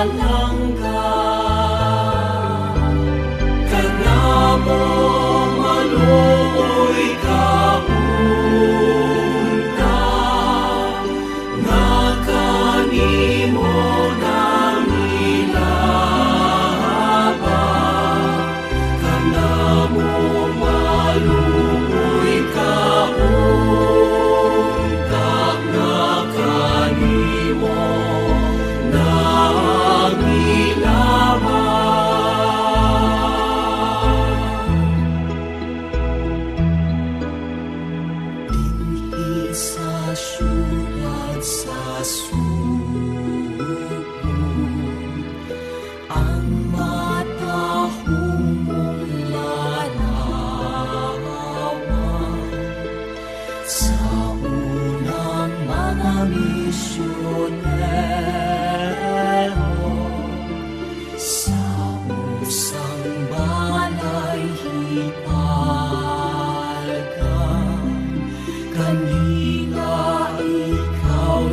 langka, kanamo maluoy kaunta, nga kanimo nang ilaba, kanamo maluoy kaunta, nga kanimo nang ilaba. Sa syudad sa suko, ang mata humulalawan sa unang mga misyonero, sa usang balay hipalgan. Kanina ikaw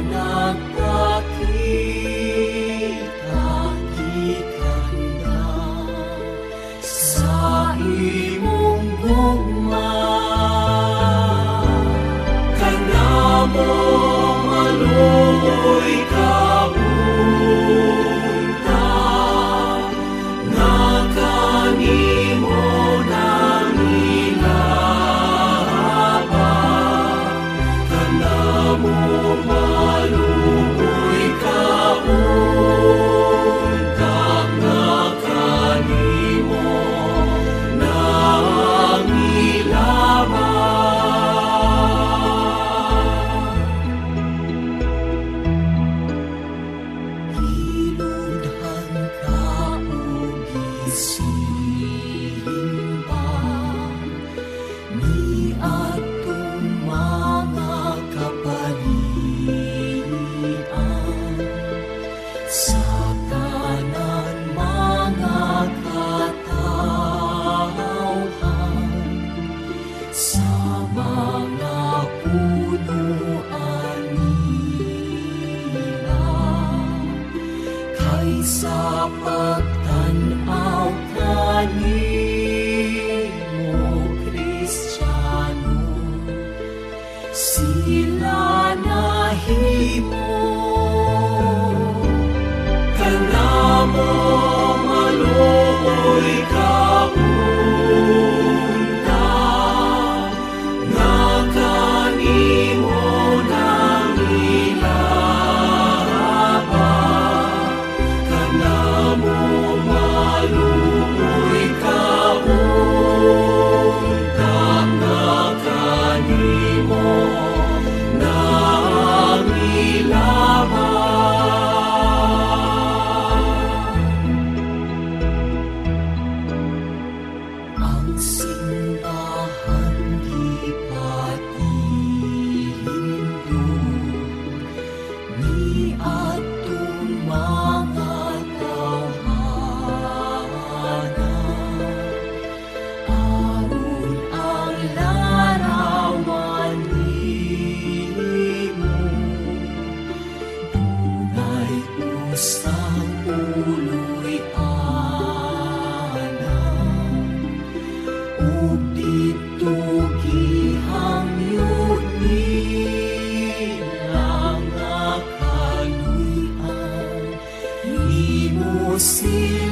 nagpakita, ikanda sa imong gugma, kanamo maluoy kaunta, nga kanimo nang ilaba, kanamo maluoy kaunta, nga kanimo nang ilaba. Hinungdan ka o gisimba, ni atong mga kapalian, sa tanan mga katawhan, sa mga punuan nila, kaysa pagtanaw kanimo Kristiyano, sila nahimo, kanamo maluoy kaunta, nga kanimo nang ilaba, kanamo maluoy kaunta, nga kanimo nang ilaba. Ang simbahan di patihindog, ni atong mga tawhana, aron ang larawan nimo, tunay usang uloy anan, ug dito gihangyo nila nga kaluyan, nimo sila